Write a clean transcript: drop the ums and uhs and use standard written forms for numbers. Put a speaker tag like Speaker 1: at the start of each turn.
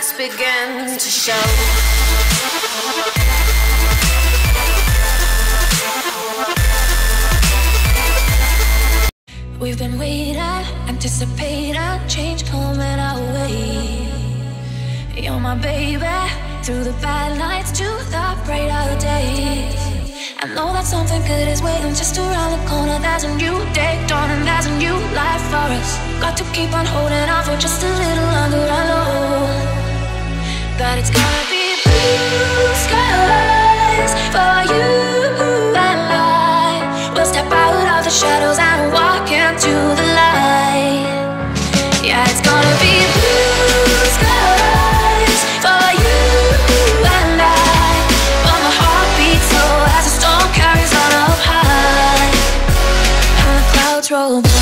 Speaker 1: lights begin to show.
Speaker 2: We've been waiting, anticipating change coming our way. You're my baby, through the bad nights to the brighter days. I know that something good is waiting just around the corner. There's a new day dawning, there's a new life for us. Got to keep on holding on for just a little longer. I know that it's gonna be blue skies for you and I. We'll step out of the shadows and walk into the light. Yeah, it's gonna be blue skies for you and I. But my heart beats slow as the storm carries on up high, and the clouds roll by.